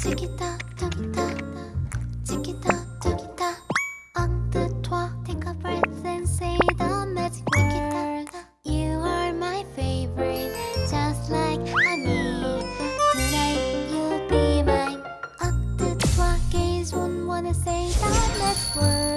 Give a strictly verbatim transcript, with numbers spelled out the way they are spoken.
Tiki-tock, tocky-tock, ticky-tock, tocky-tock. On the toi, take a breath and say the magic word. You are my favorite, just like honey. Tonight you'll be mine. On the toi, gaze won't wanna say the magic word.